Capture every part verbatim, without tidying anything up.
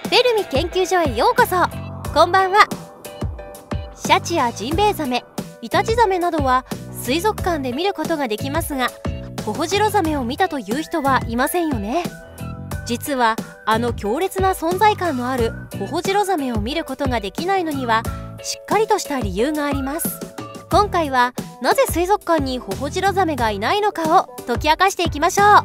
フェルミ研究所へようこそ。こんばんは。シャチやジンベエザメ、イタチザメなどは水族館で見ることができますが、ホホジロザメを見たという人はいませんよね。実はあの強烈な存在感のあるホホジロザメを見ることができないのにはしっかりとした理由があります。今回はなぜ水族館にホホジロザメがいないのかを解き明かしていきましょう。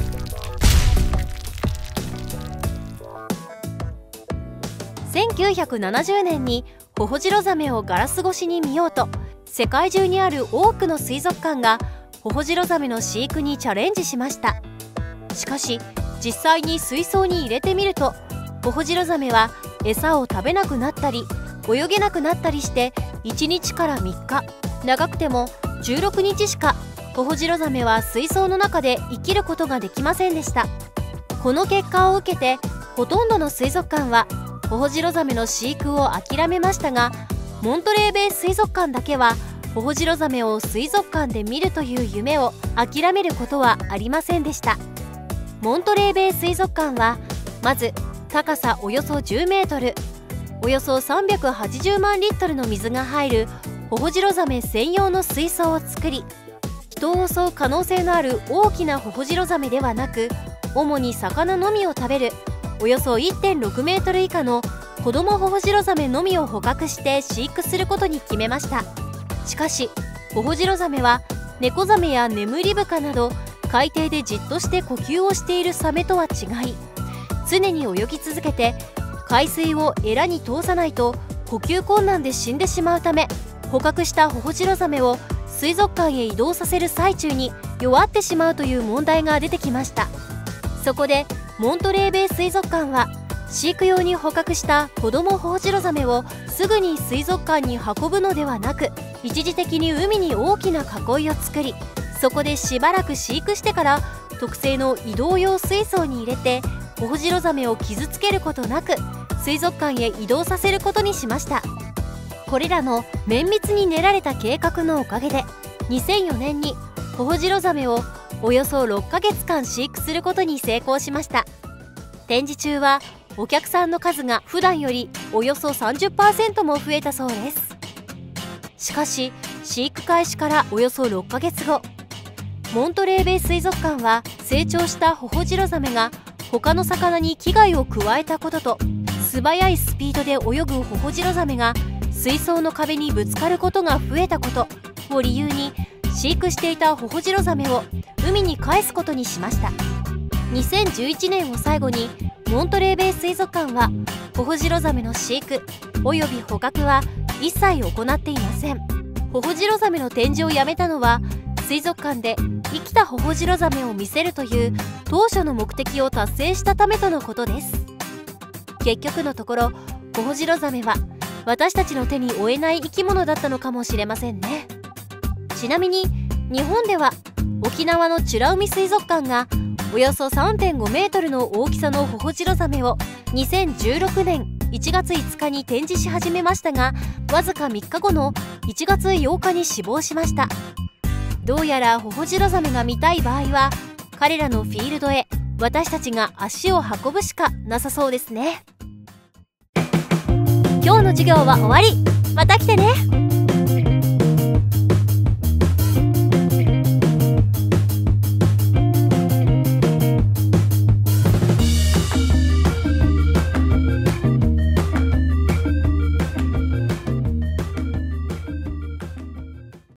せんきゅうひゃくななじゅうねんにホホジロザメをガラス越しに見ようと、世界中にある多くの水族館がホホジロザメの飼育にチャレンジしました。しかし実際に水槽に入れてみると、ホホジロザメは餌を食べなくなったり泳げなくなったりしていちにちからみっか、長くてもじゅうろくにちしかホホジロザメは水槽の中で生きることができませんでした。この結果を受けてほとんどの水族館はホホジロザメの飼育を諦めましたが、モントレーベイ水族館だけはホホジロザメを水族館で見るという夢を諦めることはありませんでした。モントレーベイ水族館はまず高さおよそじゅうメートル、およそさんびゃくはちじゅうまんリットルの水が入るホホジロザメ専用の水槽を作り、人を襲う可能性のある大きなホホジロザメではなく、主に魚のみを食べるおよそ いってんろくメートル以下の子供ホホジロザメのみを捕獲して飼育することに決めました。しかしホホジロザメはネコザメやネムリブカなど海底でじっとして呼吸をしているサメとは違い、常に泳ぎ続けて海水をエラに通さないと呼吸困難で死んでしまうため、捕獲したホホジロザメを水族館へ移動させる最中に弱ってしまうという問題が出てきました。そこでモントレーベイ水族館は飼育用に捕獲した子供ホホジロザメをすぐに水族館に運ぶのではなく、一時的に海に大きな囲いを作り、そこでしばらく飼育してから特製の移動用水槽に入れてホホジロザメを傷つけることなく水族館へ移動させることにしました。これらの綿密に練られた計画のおかげでにせんよねんにホホジロザメをおよそろっかげつかん飼育することに成功しました。展示中はお客さんの数が普段よりおよそ さんじゅっパーセント も増えたそうです。しかし飼育開始からおよそろっかげつご、モントレーベイ水族館は成長したホホジロザメが他の魚に危害を加えたことと、素早いスピードで泳ぐホホジロザメが水槽の壁にぶつかることが増えたことを理由に、飼育していたホホジロザメを海に返すことにしました。にせんじゅういちねんを最後にモントレーベイ水族館はホホジロザメの飼育および捕獲は一切行っていません。ホホジロザメの展示をやめたのは、水族館で生きたホホジロザメを見せるという当初の目的を達成したためとのことです。結局のところホホジロザメは私たちの手に負えない生き物だったのかもしれませんね。ちなみに日本では沖縄の美ら海水族館がおよそ さんてんごメートルの大きさのホホジロザメをにせんじゅうろくねんいちがついつかに展示し始めましたが、わずかみっかごのいちがつようかに死亡しました。どうやらホホジロザメが見たい場合は彼らのフィールドへ私たちが足を運ぶしかなさそうですね。今日の授業は終わり。また来てね。